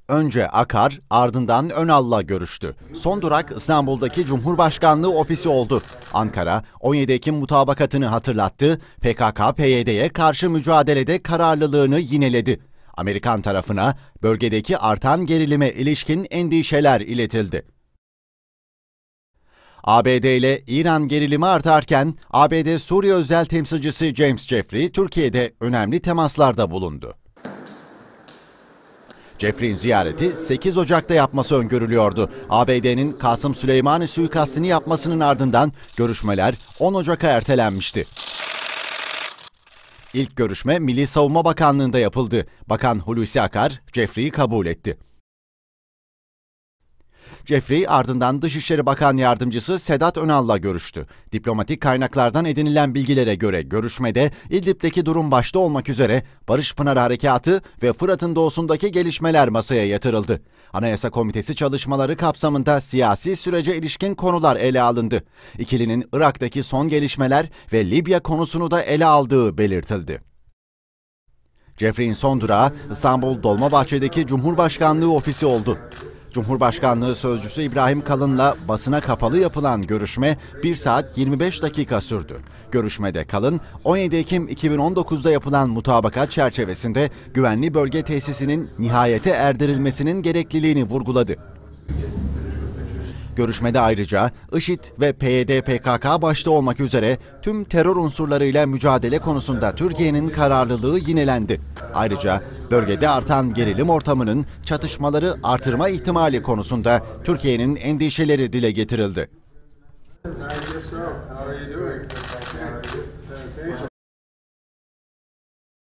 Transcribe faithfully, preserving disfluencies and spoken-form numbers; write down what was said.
Önce Akar, ardından Önal'la görüştü. Son durak İstanbul'daki Cumhurbaşkanlığı ofisi oldu. Ankara, on yedi Ekim mutabakatını hatırlattı, P K K P Y D'ye karşı mücadelede kararlılığını yineledi. Amerikan tarafına bölgedeki artan gerilime ilişkin endişeler iletildi. A B D ile İran gerilimi artarken A B D Suriye özel temsilcisi James Jeffrey, Türkiye'de önemli temaslarda bulundu. Jeffrey'in ziyareti sekiz Ocak'ta yapması öngörülüyordu. A B D'nin Kasım Süleymani suikastini yapmasının ardından görüşmeler on Ocak'a ertelenmişti. İlk görüşme Milli Savunma Bakanlığı'nda yapıldı. Bakan Hulusi Akar, Jeffrey'i kabul etti. Jeffrey ardından Dışişleri Bakan Yardımcısı Sedat Önal'la görüştü. Diplomatik kaynaklardan edinilen bilgilere göre görüşmede İdlib'deki durum başta olmak üzere Barış Pınarı Harekatı ve Fırat'ın doğusundaki gelişmeler masaya yatırıldı. Anayasa Komitesi çalışmaları kapsamında siyasi sürece ilişkin konular ele alındı. İkilinin Irak'taki son gelişmeler ve Libya konusunu da ele aldığı belirtildi. Jeffrey'in son durağı İstanbul Dolmabahçe'deki Cumhurbaşkanlığı ofisi oldu. Cumhurbaşkanlığı Sözcüsü İbrahim Kalın'la basına kapalı yapılan görüşme bir saat yirmi beş dakika sürdü. Görüşmede Kalın, on yedi Ekim iki bin on dokuz'da yapılan mutabakat çerçevesinde güvenli bölge tesisinin nihayete erdirilmesinin gerekliliğini vurguladı. Görüşmede ayrıca IŞİD ve P Y D P K K başta olmak üzere tüm terör unsurlarıyla mücadele konusunda Türkiye'nin kararlılığı yinelendi. Ayrıca bölgede artan gerilim ortamının çatışmaları artırma ihtimali konusunda Türkiye'nin endişeleri dile getirildi.